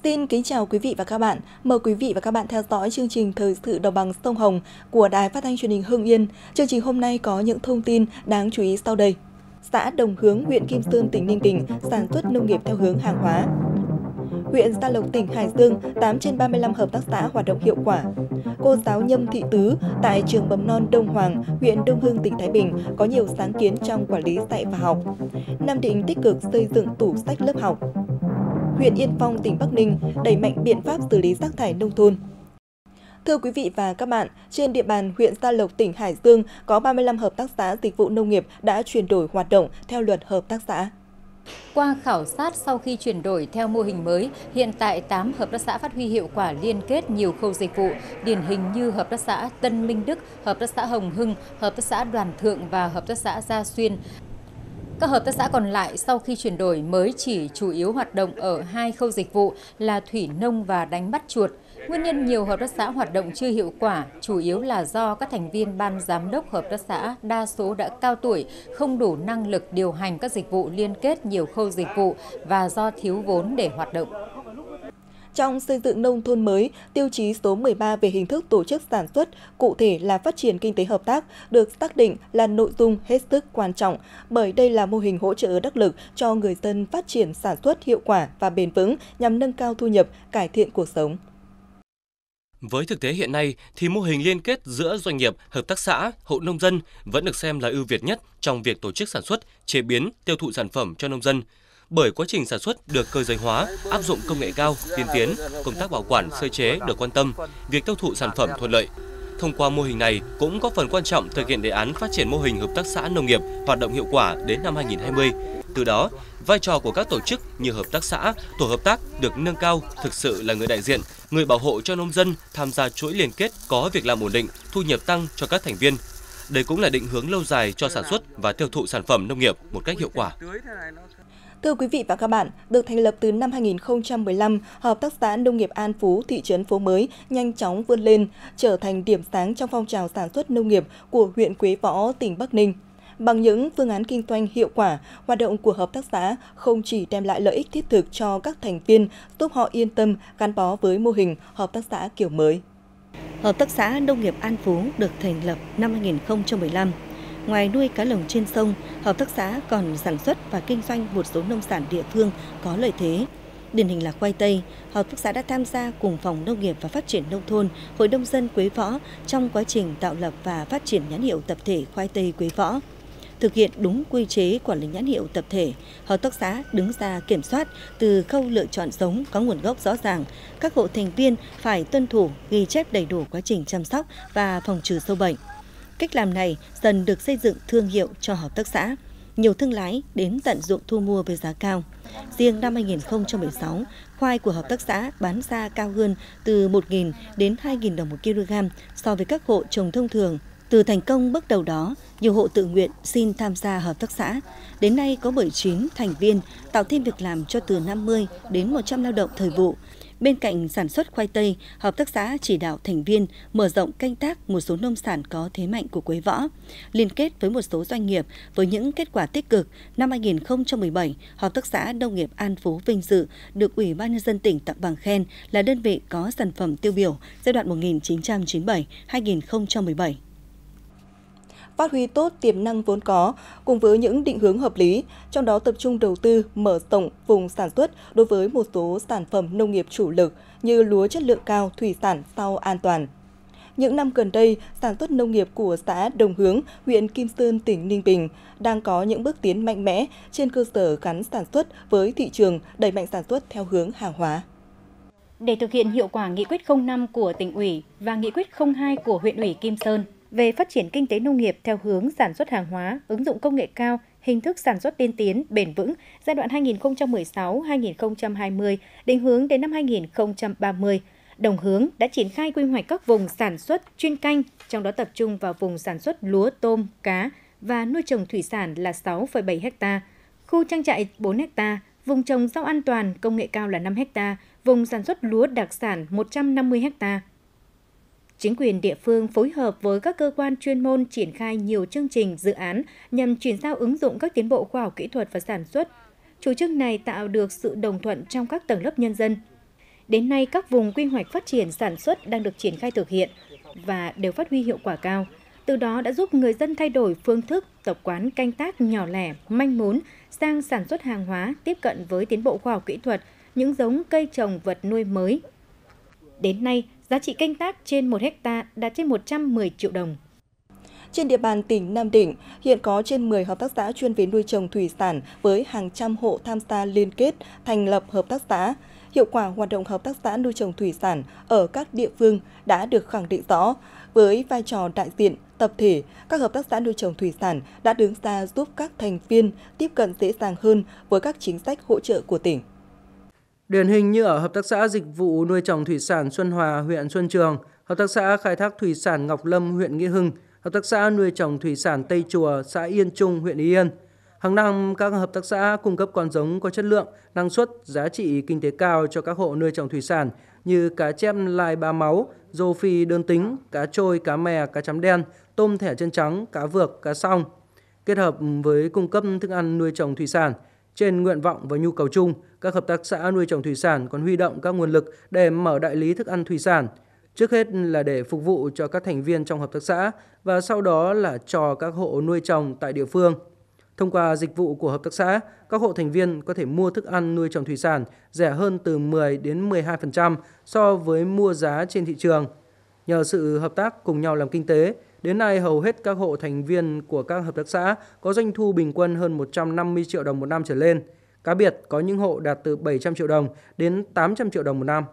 Xin kính chào quý vị và các bạn. Mời quý vị và các bạn theo dõi chương trình Thời sự Đồng bằng sông Hồng của Đài Phát thanh Truyền hình Hưng Yên. Chương trình hôm nay có những thông tin đáng chú ý sau đây. Xã Đồng Hướng, huyện Kim Sơn, tỉnh Ninh Bình sản xuất nông nghiệp theo hướng hàng hóa. Huyện Gia Lộc, tỉnh Hải Dương, 8 trên 35 hợp tác xã hoạt động hiệu quả. Cô giáo Nhâm Thị Tứ tại trường mầm non Đông Hoàng, huyện Đông Hưng, tỉnh Thái Bình có nhiều sáng kiến trong quản lý dạy và học. Nam Định tích cực xây dựng tủ sách lớp học. Huyện Yên Phong, tỉnh Bắc Ninh đẩy mạnh biện pháp xử lý rác thải nông thôn. Thưa quý vị và các bạn, trên địa bàn huyện Gia Lộc, tỉnh Hải Dương có 35 hợp tác xã dịch vụ nông nghiệp đã chuyển đổi hoạt động theo luật hợp tác xã. Qua khảo sát sau khi chuyển đổi theo mô hình mới, hiện tại 8 hợp tác xã phát huy hiệu quả liên kết nhiều khâu dịch vụ, điển hình như hợp tác xã Tân Minh Đức, hợp tác xã Hồng Hưng, hợp tác xã Đoàn Thượng và hợp tác xã Gia Xuyên. Các hợp tác xã còn lại sau khi chuyển đổi mới chỉ chủ yếu hoạt động ở 2 khâu dịch vụ là thủy nông và đánh bắt chuột. Nguyên nhân nhiều hợp tác xã hoạt động chưa hiệu quả chủ yếu là do các thành viên ban giám đốc hợp tác xã đa số đã cao tuổi, không đủ năng lực điều hành các dịch vụ liên kết nhiều khâu dịch vụ và do thiếu vốn để hoạt động. Trong xây dựng nông thôn mới, tiêu chí số 13 về hình thức tổ chức sản xuất, cụ thể là phát triển kinh tế hợp tác, được xác định là nội dung hết sức quan trọng, bởi đây là mô hình hỗ trợ đắc lực cho người dân phát triển sản xuất hiệu quả và bền vững nhằm nâng cao thu nhập, cải thiện cuộc sống. Với thực tế hiện nay thì mô hình liên kết giữa doanh nghiệp, hợp tác xã, hộ nông dân vẫn được xem là ưu việt nhất trong việc tổ chức sản xuất, chế biến, tiêu thụ sản phẩm cho nông dân. Bởi quá trình sản xuất được cơ giới hóa, áp dụng công nghệ cao, tiên tiến, công tác bảo quản, sơ chế được quan tâm, việc tiêu thụ sản phẩm thuận lợi. Thông qua mô hình này cũng có phần quan trọng thực hiện đề án phát triển mô hình hợp tác xã nông nghiệp hoạt động hiệu quả đến năm 2020. Từ đó, vai trò của các tổ chức như hợp tác xã, tổ hợp tác được nâng cao, thực sự là người đại diện, người bảo hộ cho nông dân tham gia chuỗi liên kết có việc làm ổn định, thu nhập tăng cho các thành viên. Đây cũng là định hướng lâu dài cho sản xuất và tiêu thụ sản phẩm nông nghiệp một cách hiệu quả. Thưa quý vị và các bạn, được thành lập từ năm 2015, Hợp tác xã Nông nghiệp An Phú, thị trấn Phố Mới nhanh chóng vươn lên, trở thành điểm sáng trong phong trào sản xuất nông nghiệp của huyện Quế Võ, tỉnh Bắc Ninh. Bằng những phương án kinh doanh hiệu quả, hoạt động của hợp tác xã không chỉ đem lại lợi ích thiết thực cho các thành viên, giúp họ yên tâm gắn bó với mô hình hợp tác xã kiểu mới. Hợp tác xã Nông nghiệp An Phú được thành lập năm 2015. Ngoài nuôi cá lồng trên sông, hợp tác xã còn sản xuất và kinh doanh một số nông sản địa phương có lợi thế. Điển hình là khoai tây, hợp tác xã đã tham gia cùng Phòng Nông nghiệp và Phát triển Nông thôn, Hội nông dân Quế Võ trong quá trình tạo lập và phát triển nhãn hiệu tập thể khoai tây Quế Võ. Thực hiện đúng quy chế quản lý nhãn hiệu tập thể, hợp tác xã đứng ra kiểm soát từ khâu lựa chọn giống có nguồn gốc rõ ràng. Các hộ thành viên phải tuân thủ, ghi chép đầy đủ quá trình chăm sóc và phòng trừ sâu bệnh. Cách làm này dần được xây dựng thương hiệu cho hợp tác xã. Nhiều thương lái đến tận dụng thu mua với giá cao. Riêng năm 2016, khoai của hợp tác xã bán ra cao hơn từ 1.000 đến 2.000 đồng một kg so với các hộ trồng thông thường. Từ thành công bước đầu đó, nhiều hộ tự nguyện xin tham gia hợp tác xã. Đến nay có 19 thành viên, tạo thêm việc làm cho từ 50 đến 100 lao động thời vụ. Bên cạnh sản xuất khoai tây, hợp tác xã chỉ đạo thành viên mở rộng canh tác một số nông sản có thế mạnh của Quế Võ. Liên kết với một số doanh nghiệp với những kết quả tích cực, năm 2017, Hợp tác xã Nông nghiệp An Phú vinh dự được Ủy ban Nhân dân tỉnh tặng bằng khen là đơn vị có sản phẩm tiêu biểu giai đoạn 1997-2017. Phát huy tốt tiềm năng vốn có, cùng với những định hướng hợp lý, trong đó tập trung đầu tư, mở rộng vùng sản xuất đối với một số sản phẩm nông nghiệp chủ lực như lúa chất lượng cao, thủy sản, rau an toàn. Những năm gần đây, sản xuất nông nghiệp của xã Đồng Hướng, huyện Kim Sơn, tỉnh Ninh Bình đang có những bước tiến mạnh mẽ trên cơ sở gắn sản xuất với thị trường, đẩy mạnh sản xuất theo hướng hàng hóa. Để thực hiện hiệu quả nghị quyết 05 của tỉnh ủy và nghị quyết 02 của huyện ủy Kim Sơn về phát triển kinh tế nông nghiệp theo hướng sản xuất hàng hóa, ứng dụng công nghệ cao, hình thức sản xuất tiên tiến, bền vững giai đoạn 2016-2020, định hướng đến năm 2030, Đồng Hướng đã triển khai quy hoạch các vùng sản xuất chuyên canh, trong đó tập trung vào vùng sản xuất lúa, tôm, cá và nuôi trồng thủy sản là 6,7 ha, khu trang trại 4 ha, vùng trồng rau an toàn công nghệ cao là 5 ha, vùng sản xuất lúa đặc sản 150 ha. Chính quyền địa phương phối hợp với các cơ quan chuyên môn triển khai nhiều chương trình, dự án nhằm chuyển giao ứng dụng các tiến bộ khoa học kỹ thuật và sản xuất. Chủ trương này tạo được sự đồng thuận trong các tầng lớp nhân dân. Đến nay, các vùng quy hoạch phát triển sản xuất đang được triển khai thực hiện và đều phát huy hiệu quả cao. Từ đó đã giúp người dân thay đổi phương thức, tập quán canh tác nhỏ lẻ, manh mún sang sản xuất hàng hóa, tiếp cận với tiến bộ khoa học kỹ thuật, những giống cây trồng vật nuôi mới. Đến nay, giá trị canh tác trên 1 hectare đạt trên 110 triệu đồng. Trên địa bàn tỉnh Nam Định, hiện có trên 10 hợp tác xã chuyên về nuôi trồng thủy sản với hàng trăm hộ tham gia liên kết, thành lập hợp tác xã. Hiệu quả hoạt động hợp tác xã nuôi trồng thủy sản ở các địa phương đã được khẳng định rõ. Với vai trò đại diện, tập thể, các hợp tác xã nuôi trồng thủy sản đã đứng ra giúp các thành viên tiếp cận dễ dàng hơn với các chính sách hỗ trợ của tỉnh. Điển hình như ở Hợp tác xã Dịch vụ Nuôi trồng Thủy sản Xuân Hòa, huyện Xuân Trường, Hợp tác xã Khai thác Thủy sản Ngọc Lâm, huyện Nghĩa Hưng, Hợp tác xã Nuôi trồng Thủy sản Tây Chùa, xã Yên Trung, huyện Ý Yên. Hàng năm, các hợp tác xã cung cấp con giống có chất lượng, năng suất, giá trị kinh tế cao cho các hộ nuôi trồng thủy sản như cá chép lai ba máu, rô phi đơn tính, cá trôi, cá mè, cá chấm đen, tôm thẻ chân trắng, cá vược, cá song. Kết hợp với cung cấp thức ăn nuôi trồng thủy sản, trên nguyện vọng và nhu cầu chung, các hợp tác xã nuôi trồng thủy sản còn huy động các nguồn lực để mở đại lý thức ăn thủy sản. Trước hết là để phục vụ cho các thành viên trong hợp tác xã và sau đó là cho các hộ nuôi trồng tại địa phương. Thông qua dịch vụ của hợp tác xã, các hộ thành viên có thể mua thức ăn nuôi trồng thủy sản rẻ hơn từ 10 đến 12% so với mua giá trên thị trường. Nhờ sự hợp tác cùng nhau làm kinh tế, đến nay hầu hết các hộ thành viên của các hợp tác xã có doanh thu bình quân hơn 150 triệu đồng một năm trở lên. Cá biệt có những hộ đạt từ 700 triệu đồng đến 800 triệu đồng một năm.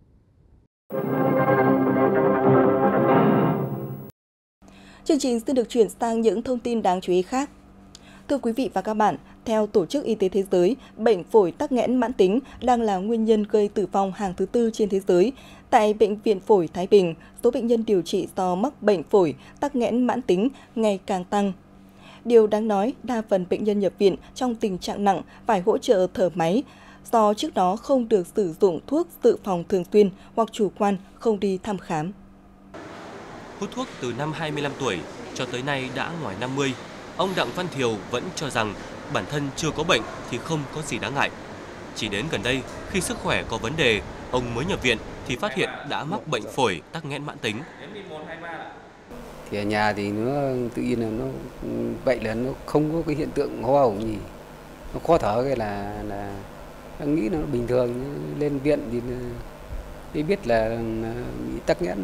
Chương trình xin được chuyển sang những thông tin đáng chú ý khác. Thưa quý vị và các bạn, theo Tổ chức Y tế Thế giới, bệnh phổi tắc nghẽn mãn tính đang là nguyên nhân gây tử vong hàng thứ tư trên thế giới. Tại Bệnh viện Phổi Thái Bình, số bệnh nhân điều trị do mắc bệnh phổi tắc nghẽn mãn tính ngày càng tăng. Điều đáng nói, đa phần bệnh nhân nhập viện trong tình trạng nặng phải hỗ trợ thở máy, do trước đó không được sử dụng thuốc dự phòng thường xuyên hoặc chủ quan không đi thăm khám. Hút thuốc từ năm 25 tuổi cho tới nay đã ngoài 50, ông Đặng Văn Thiều vẫn cho rằng bản thân chưa có bệnh thì không có gì đáng ngại. Chỉ đến gần đây, khi sức khỏe có vấn đề, ông mới nhập viện thì phát hiện đã mắc bệnh phổi tắc nghẽn mãn tính. Thì ở nhà thì nó tự nhiên là nó vậy là nó không có cái hiện tượng ho ổng gì, nó khó thở cái là anh nghĩ nó bình thường, lên viện thì mới biết là bị tắc nghẽn.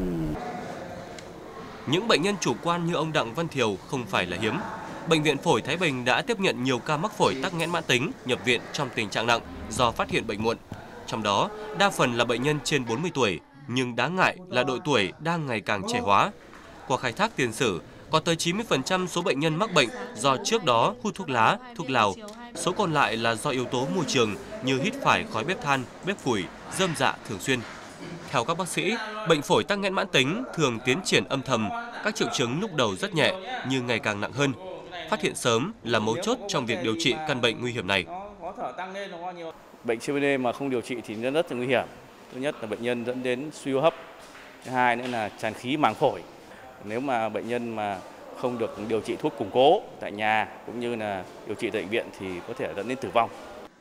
Những bệnh nhân chủ quan như ông Đặng Văn Thiều không phải là hiếm. Bệnh viện Phổi Thái Bình đã tiếp nhận nhiều ca mắc phổi tắc nghẽn mãn tính nhập viện trong tình trạng nặng do phát hiện bệnh muộn. Trong đó, đa phần là bệnh nhân trên 40 tuổi, nhưng đáng ngại là độ tuổi đang ngày càng trẻ hóa. Qua khai thác tiền sử, có tới 90% số bệnh nhân mắc bệnh do trước đó hút thuốc lá, thuốc lào. Số còn lại là do yếu tố môi trường như hít phải khói bếp than, bếp củi, rơm rạ thường xuyên. Theo các bác sĩ, bệnh phổi tắc nghẽn mãn tính thường tiến triển âm thầm, các triệu chứng lúc đầu rất nhẹ nhưng ngày càng nặng hơn. Phát hiện sớm là mấu chốt trong việc điều trị căn bệnh nguy hiểm này. Bệnh COPD mà không điều trị thì nó rất là nguy hiểm. Thứ nhất là bệnh nhân dẫn đến suy hô hấp. Thứ hai nữa là tràn khí màng phổi. Nếu mà bệnh nhân mà không được điều trị thuốc củng cố tại nhà cũng như là điều trị tại bệnh viện thì có thể dẫn đến tử vong.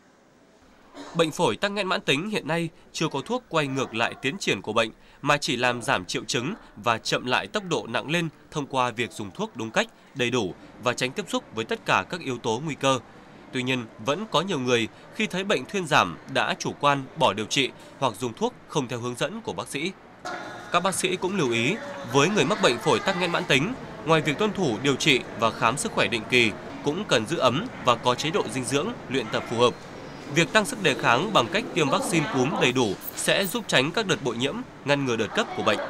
Bệnh phổi tắc nghẽn mãn tính hiện nay chưa có thuốc quay ngược lại tiến triển của bệnh mà chỉ làm giảm triệu chứng và chậm lại tốc độ nặng lên thông qua việc dùng thuốc đúng cách, đầy đủ và tránh tiếp xúc với tất cả các yếu tố nguy cơ. Tuy nhiên, vẫn có nhiều người khi thấy bệnh thuyên giảm đã chủ quan bỏ điều trị hoặc dùng thuốc không theo hướng dẫn của bác sĩ. Các bác sĩ cũng lưu ý, với người mắc bệnh phổi tắc nghẽn mãn tính, ngoài việc tuân thủ điều trị và khám sức khỏe định kỳ, cũng cần giữ ấm và có chế độ dinh dưỡng, luyện tập phù hợp. Việc tăng sức đề kháng bằng cách tiêm vaccine cúm đầy đủ sẽ giúp tránh các đợt bội nhiễm, ngăn ngừa đợt cấp của bệnh.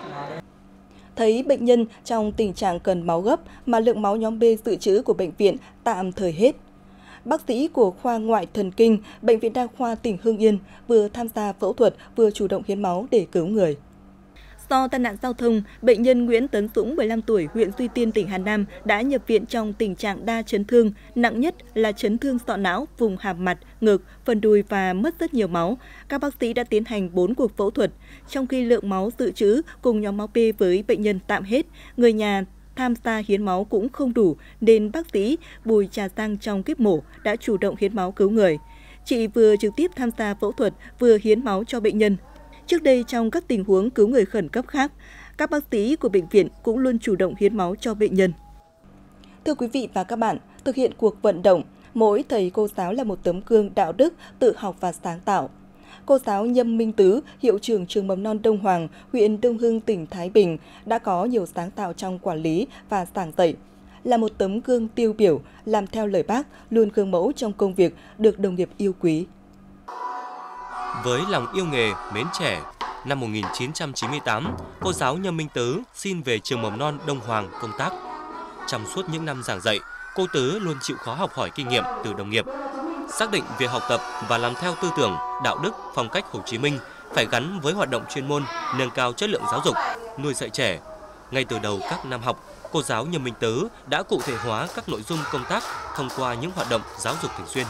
Thấy bệnh nhân trong tình trạng cần máu gấp mà lượng máu nhóm B dự trữ của bệnh viện tạm thời hết. Bác sĩ của khoa ngoại thần kinh, Bệnh viện Đa khoa tỉnh Hưng Yên vừa tham gia phẫu thuật vừa chủ động hiến máu để cứu người. Do tai nạn giao thông, bệnh nhân Nguyễn Tấn Dũng, 15 tuổi, huyện Duy Tiên, tỉnh Hà Nam đã nhập viện trong tình trạng đa chấn thương, nặng nhất là chấn thương sọ não, vùng hàm mặt, ngực, phần đùi và mất rất nhiều máu. Các bác sĩ đã tiến hành 4 cuộc phẫu thuật, trong khi lượng máu dự trữ cùng nhóm máu B với bệnh nhân tạm hết, người nhà tham gia hiến máu cũng không đủ nên bác sĩ Bùi Trà Giang trong kíp mổ đã chủ động hiến máu cứu người. Chị vừa trực tiếp tham gia phẫu thuật vừa hiến máu cho bệnh nhân. Trước đây, trong các tình huống cứu người khẩn cấp khác, các bác sĩ của bệnh viện cũng luôn chủ động hiến máu cho bệnh nhân. Thưa quý vị và các bạn, thực hiện cuộc vận động, mỗi thầy cô giáo là một tấm gương đạo đức, tự học và sáng tạo. Cô giáo Nhâm Minh Tứ, hiệu trưởng trường mầm non Đông Hoàng, huyện Đông Hưng, tỉnh Thái Bình đã có nhiều sáng tạo trong quản lý và giảng dạy. Là một tấm gương tiêu biểu, làm theo lời Bác, luôn gương mẫu trong công việc, được đồng nghiệp yêu quý. Với lòng yêu nghề, mến trẻ, năm 1998, cô giáo Nhâm Minh Tứ xin về trường mầm non Đông Hoàng công tác. Trong suốt những năm giảng dạy, cô Tứ luôn chịu khó học hỏi kinh nghiệm từ đồng nghiệp. Xác định việc học tập và làm theo tư tưởng, đạo đức, phong cách Hồ Chí Minh phải gắn với hoạt động chuyên môn, nâng cao chất lượng giáo dục, nuôi dạy trẻ. Ngay từ đầu các năm học, cô giáo Nhâm Minh Tứ đã cụ thể hóa các nội dung công tác thông qua những hoạt động giáo dục thường xuyên.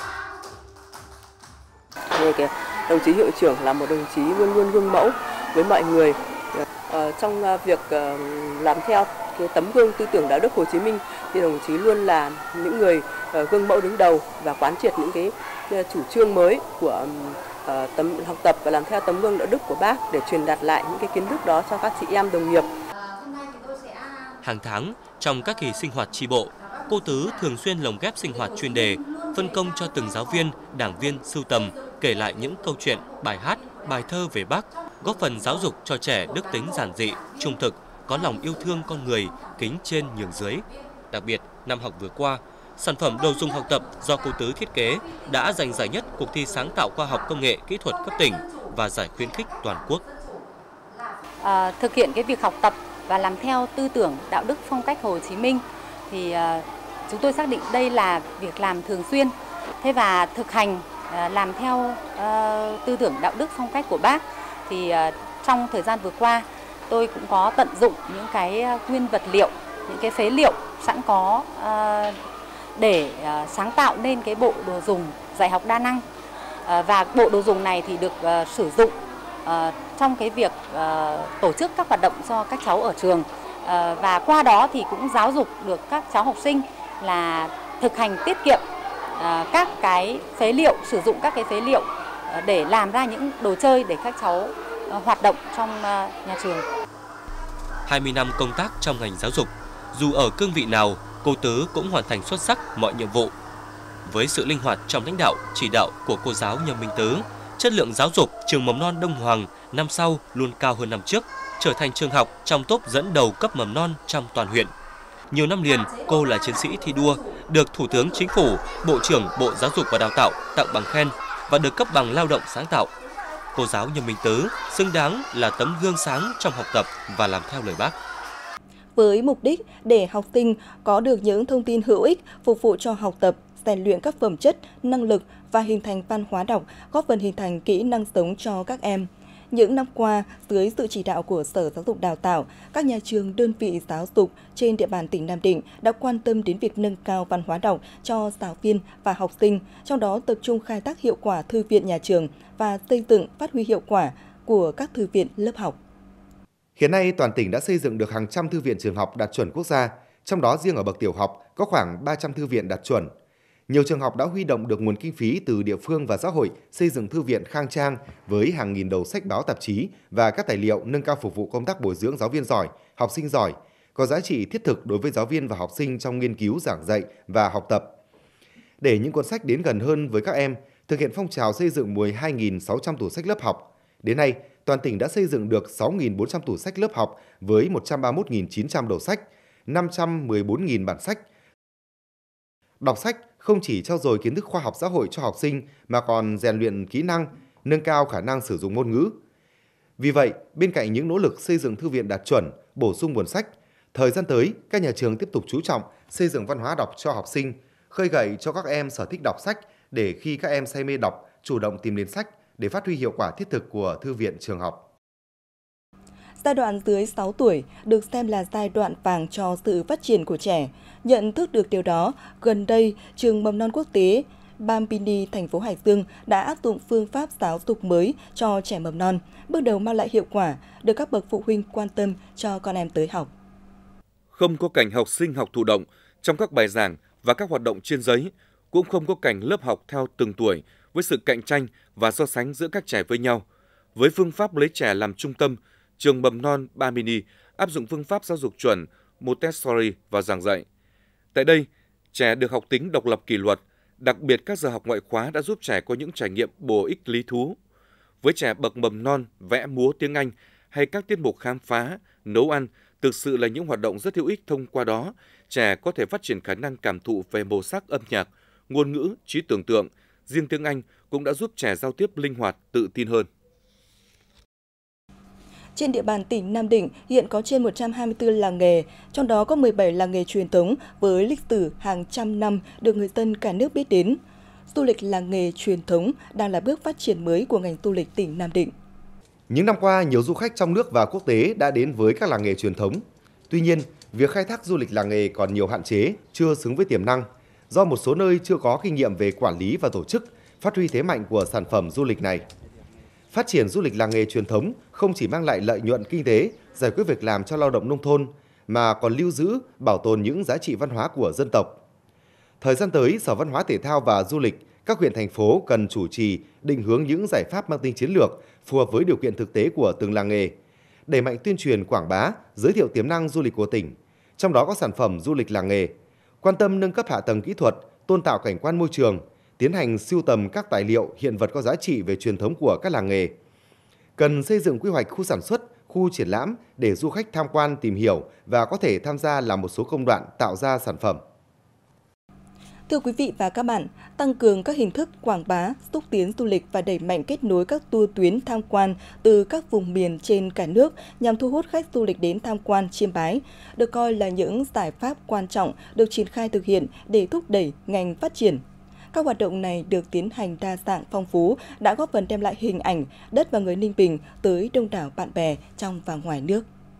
Đồng chí hiệu trưởng là một đồng chí luôn luôn gương mẫu với mọi người trong việc làm theo cái tấm gương tư tưởng đạo đức Hồ Chí Minh, thì đồng chí luôn là những người gương mẫu đứng đầu và quán triệt những cái chủ trương mới của học tập và làm theo tấm gương đạo đức của Bác để truyền đạt lại những cái kiến thức đó cho các chị em đồng nghiệp. Hàng tháng, trong các kỳ sinh hoạt chi bộ, cô Tứ thường xuyên lồng ghép sinh hoạt chuyên đề, phân công cho từng giáo viên, đảng viên sưu tầm, kể lại những câu chuyện, bài hát, bài thơ về Bác, góp phần giáo dục cho trẻ đức tính giản dị, trung thực, có lòng yêu thương con người, kính trên nhường dưới. Đặc biệt, năm học vừa qua, sản phẩm đồ dùng học tập do cô Tứ thiết kế đã giành giải nhất cuộc thi sáng tạo khoa học công nghệ kỹ thuật cấp tỉnh và giải khuyến khích toàn quốc. Thực hiện cái việc học tập và làm theo tư tưởng đạo đức phong cách Hồ Chí Minh thì chúng tôi xác định đây là việc làm thường xuyên. Thế và thực hành làm theo tư tưởng đạo đức phong cách của Bác thì trong thời gian vừa qua tôi cũng có tận dụng những cái nguyên vật liệu, những cái phế liệu sẵn có để sáng tạo nên cái bộ đồ dùng dạy học đa năng. Và bộ đồ dùng này thì được sử dụng trong cái việc tổ chức các hoạt động cho các cháu ở trường. Và qua đó thì cũng giáo dục được các cháu học sinh là thực hành tiết kiệm các cái phế liệu, sử dụng các cái phế liệu để làm ra những đồ chơi để các cháu hoạt động trong nhà trường. 20 năm công tác trong ngành giáo dục, dù ở cương vị nào, cô Tứ cũng hoàn thành xuất sắc mọi nhiệm vụ. Với sự linh hoạt trong lãnh đạo, chỉ đạo của cô giáo Nhâm Minh Tứ, chất lượng giáo dục trường mầm non Đông Hoàng năm sau luôn cao hơn năm trước, trở thành trường học trong top dẫn đầu cấp mầm non trong toàn huyện. Nhiều năm liền, cô là chiến sĩ thi đua, được Thủ tướng Chính phủ, Bộ trưởng Bộ Giáo dục và Đào tạo tặng bằng khen và được cấp bằng lao động sáng tạo. Cô giáo Nhâm Minh Tứ xứng đáng là tấm gương sáng trong học tập và làm theo lời Bác. Với mục đích để học sinh có được những thông tin hữu ích phục vụ cho học tập, rèn luyện các phẩm chất, năng lực và hình thành văn hóa đọc, góp phần hình thành kỹ năng sống cho các em. Những năm qua, dưới sự chỉ đạo của Sở Giáo dục Đào tạo, các nhà trường, đơn vị giáo dục trên địa bàn tỉnh Nam Định đã quan tâm đến việc nâng cao văn hóa đọc cho giáo viên và học sinh, trong đó tập trung khai thác hiệu quả thư viện nhà trường và xây dựng phát huy hiệu quả của các thư viện lớp học. Hiện nay, toàn tỉnh đã xây dựng được hàng trăm thư viện trường học đạt chuẩn quốc gia, trong đó riêng ở bậc tiểu học có khoảng 300 thư viện đạt chuẩn. Nhiều trường học đã huy động được nguồn kinh phí từ địa phương và xã hội xây dựng thư viện khang trang với hàng nghìn đầu sách báo tạp chí và các tài liệu nâng cao phục vụ công tác bồi dưỡng giáo viên giỏi, học sinh giỏi, có giá trị thiết thực đối với giáo viên và học sinh trong nghiên cứu giảng dạy và học tập. Để những cuốn sách đến gần hơn với các em, thực hiện phong trào xây dựng 12.600 tủ sách lớp học. Đến nay, toàn tỉnh đã xây dựng được 6.400 tủ sách lớp học với 131.900 đầu sách, 514.000 bản sách. Đọc sách không chỉ trau dồi kiến thức khoa học xã hội cho học sinh mà còn rèn luyện kỹ năng, nâng cao khả năng sử dụng ngôn ngữ. Vì vậy, bên cạnh những nỗ lực xây dựng thư viện đạt chuẩn, bổ sung nguồn sách, thời gian tới, các nhà trường tiếp tục chú trọng xây dựng văn hóa đọc cho học sinh, khơi gợi cho các em sở thích đọc sách để khi các em say mê đọc, chủ động tìm đến sách để phát huy hiệu quả thiết thực của thư viện trường học. Giai đoạn dưới 6 tuổi được xem là giai đoạn vàng cho sự phát triển của trẻ. Nhận thức được điều đó, gần đây, trường mầm non quốc tế Bambini, thành phố Hải Dương đã áp dụng phương pháp giáo dục mới cho trẻ mầm non, bước đầu mang lại hiệu quả, được các bậc phụ huynh quan tâm cho con em tới học. Không có cảnh học sinh học thụ động trong các bài giảng và các hoạt động trên giấy, cũng không có cảnh lớp học theo từng tuổi với sự cạnh tranh và so sánh giữa các trẻ với nhau. Với phương pháp lấy trẻ làm trung tâm, trường mầm non Ba Mini áp dụng phương pháp giáo dục chuẩn Montessori vào giảng dạy. Tại đây, trẻ được học tính độc lập kỷ luật, đặc biệt các giờ học ngoại khóa đã giúp trẻ có những trải nghiệm bổ ích lý thú. Với trẻ bậc mầm non, vẽ múa tiếng Anh hay các tiết mục khám phá, nấu ăn thực sự là những hoạt động rất hữu ích. Thông qua đó, trẻ có thể phát triển khả năng cảm thụ về màu sắc âm nhạc, ngôn ngữ, trí tưởng tượng. Riêng tiếng Anh cũng đã giúp trẻ giao tiếp linh hoạt, tự tin hơn. Trên địa bàn tỉnh Nam Định hiện có trên 124 làng nghề, trong đó có 17 làng nghề truyền thống với lịch sử hàng trăm năm được người dân cả nước biết đến. Du lịch làng nghề truyền thống đang là bước phát triển mới của ngành du lịch tỉnh Nam Định. Những năm qua, nhiều du khách trong nước và quốc tế đã đến với các làng nghề truyền thống. Tuy nhiên, việc khai thác du lịch làng nghề còn nhiều hạn chế, chưa xứng với tiềm năng, do một số nơi chưa có kinh nghiệm về quản lý và tổ chức, phát huy thế mạnh của sản phẩm du lịch này. Phát triển du lịch làng nghề truyền thống không chỉ mang lại lợi nhuận kinh tế, giải quyết việc làm cho lao động nông thôn, mà còn lưu giữ, bảo tồn những giá trị văn hóa của dân tộc. Thời gian tới, Sở Văn hóa Thể thao và Du lịch, các huyện thành phố cần chủ trì, định hướng những giải pháp mang tính chiến lược, phù hợp với điều kiện thực tế của từng làng nghề, đẩy mạnh tuyên truyền quảng bá, giới thiệu tiềm năng du lịch của tỉnh, trong đó có sản phẩm du lịch làng nghề, quan tâm nâng cấp hạ tầng kỹ thuật, tôn tạo cảnh quan môi trường, tiến hành sưu tầm các tài liệu, hiện vật có giá trị về truyền thống của các làng nghề. Cần xây dựng quy hoạch khu sản xuất, khu triển lãm để du khách tham quan tìm hiểu và có thể tham gia làm một số công đoạn tạo ra sản phẩm. Thưa quý vị và các bạn, tăng cường các hình thức quảng bá, xúc tiến du lịch và đẩy mạnh kết nối các tour tuyến tham quan từ các vùng miền trên cả nước nhằm thu hút khách du lịch đến tham quan Chiêm Bái, được coi là những giải pháp quan trọng được triển khai thực hiện để thúc đẩy ngành phát triển. Các hoạt động này được tiến hành đa dạng phong phú, đã góp phần đem lại hình ảnh đất và người Ninh Bình tới đông đảo bạn bè trong và ngoài nước.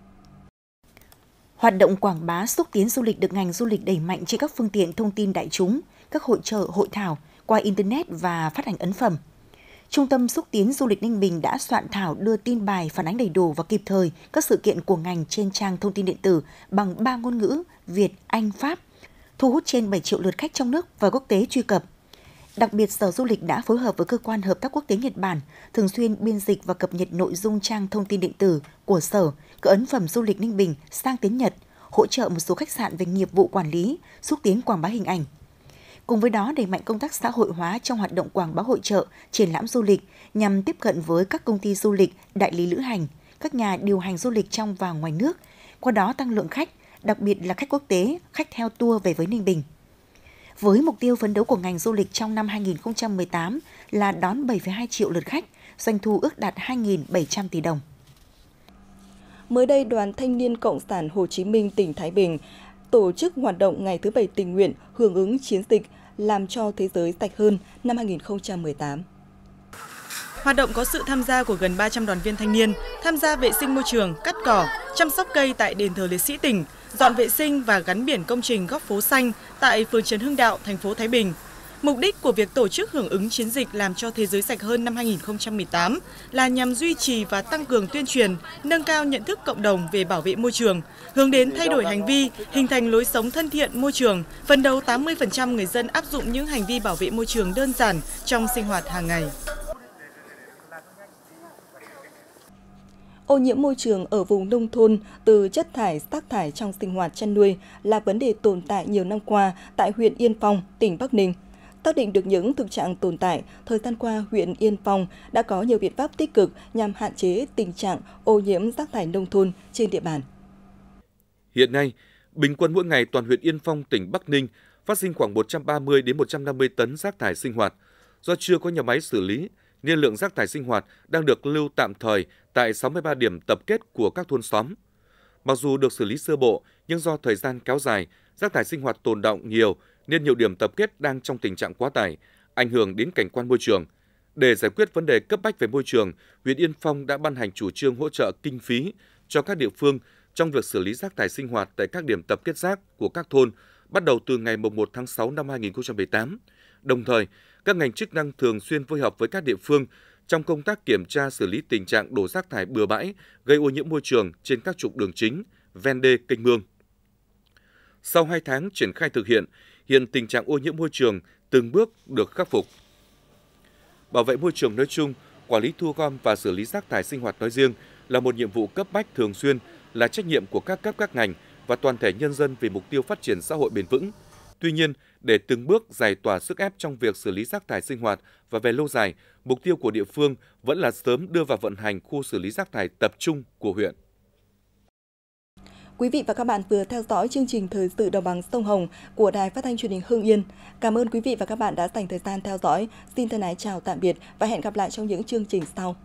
Hoạt động quảng bá xúc tiến du lịch được ngành du lịch đẩy mạnh trên các phương tiện thông tin đại chúng, các hội chợ, hội thảo, qua Internet và phát hành ấn phẩm. Trung tâm xúc tiến du lịch Ninh Bình đã soạn thảo đưa tin bài phản ánh đầy đủ và kịp thời các sự kiện của ngành trên trang thông tin điện tử bằng 3 ngôn ngữ Việt, Anh, Pháp, thu hút trên 7 triệu lượt khách trong nước và quốc tế truy cập. Đặc biệt, Sở Du lịch đã phối hợp với Cơ quan Hợp tác Quốc tế Nhật Bản thường xuyên biên dịch và cập nhật nội dung trang thông tin điện tử của Sở, các ấn phẩm du lịch Ninh Bình sang tiếng Nhật, hỗ trợ một số khách sạn về nghiệp vụ quản lý, xúc tiến quảng bá hình ảnh. Cùng với đó, đẩy mạnh công tác xã hội hóa trong hoạt động quảng bá hội chợ, triển lãm du lịch nhằm tiếp cận với các công ty du lịch, đại lý lữ hành, các nhà điều hành du lịch trong và ngoài nước, qua đó tăng lượng khách, đặc biệt là khách quốc tế, khách theo tour về với Ninh Bình. Với mục tiêu phấn đấu của ngành du lịch trong năm 2018 là đón 7,2 triệu lượt khách, doanh thu ước đạt 2.700 tỷ đồng. Mới đây, Đoàn Thanh niên Cộng sản Hồ Chí Minh tỉnh Thái Bình tổ chức hoạt động Ngày thứ 7 tình nguyện hưởng ứng chiến dịch Làm cho thế giới sạch hơn năm 2018. Hoạt động có sự tham gia của gần 300 đoàn viên thanh niên tham gia vệ sinh môi trường, cắt cỏ, chăm sóc cây tại đền thờ liệt sĩ tỉnh, dọn vệ sinh và gắn biển công trình góc phố xanh tại phường Trần Hưng Đạo, thành phố Thái Bình. Mục đích của việc tổ chức hưởng ứng chiến dịch Làm cho thế giới sạch hơn năm 2018 là nhằm duy trì và tăng cường tuyên truyền, nâng cao nhận thức cộng đồng về bảo vệ môi trường, hướng đến thay đổi hành vi, hình thành lối sống thân thiện môi trường, phấn đấu 80% người dân áp dụng những hành vi bảo vệ môi trường đơn giản trong sinh hoạt hàng ngày. Ô nhiễm môi trường ở vùng nông thôn từ chất thải, rác thải trong sinh hoạt chăn nuôi là vấn đề tồn tại nhiều năm qua tại huyện Yên Phong, tỉnh Bắc Ninh. Xác định được những thực trạng tồn tại, thời gian qua huyện Yên Phong đã có nhiều biện pháp tích cực nhằm hạn chế tình trạng ô nhiễm rác thải nông thôn trên địa bàn. Hiện nay, bình quân mỗi ngày toàn huyện Yên Phong, tỉnh Bắc Ninh phát sinh khoảng 130 đến 150 tấn rác thải sinh hoạt. Do chưa có nhà máy xử lý, nên lượng rác thải sinh hoạt đang được lưu tạm thời tại 63 điểm tập kết của các thôn xóm. Mặc dù được xử lý sơ bộ, nhưng do thời gian kéo dài, rác thải sinh hoạt tồn đọng nhiều nên nhiều điểm tập kết đang trong tình trạng quá tải, ảnh hưởng đến cảnh quan môi trường. Để giải quyết vấn đề cấp bách về môi trường, huyện Yên Phong đã ban hành chủ trương hỗ trợ kinh phí cho các địa phương trong việc xử lý rác thải sinh hoạt tại các điểm tập kết rác của các thôn bắt đầu từ ngày 1 tháng 6 năm 2018. Đồng thời, các ngành chức năng thường xuyên phối hợp với các địa phương trong công tác kiểm tra xử lý tình trạng đổ rác thải bừa bãi gây ô nhiễm môi trường trên các trục đường chính, ven đê, kênh mương. Sau 2 tháng triển khai thực hiện, hiện tình trạng ô nhiễm môi trường từng bước được khắc phục. Bảo vệ môi trường nói chung quản lý thu gom và xử lý rác thải sinh hoạt nói riêng là một nhiệm vụ cấp bách thường xuyên, là trách nhiệm của các cấp các ngành và toàn thể nhân dân vì mục tiêu phát triển xã hội bền vững. Tuy nhiên, để từng bước giải tỏa sức ép trong việc xử lý rác thải sinh hoạt và về lâu dài, mục tiêu của địa phương vẫn là sớm đưa vào vận hành khu xử lý rác thải tập trung của huyện. Quý vị và các bạn vừa theo dõi chương trình Thời sự Đồng bằng Sông Hồng của Đài Phát thanh Truyền hình Hưng Yên. Cảm ơn quý vị và các bạn đã dành thời gian theo dõi. Xin thân ái chào tạm biệt và hẹn gặp lại trong những chương trình sau.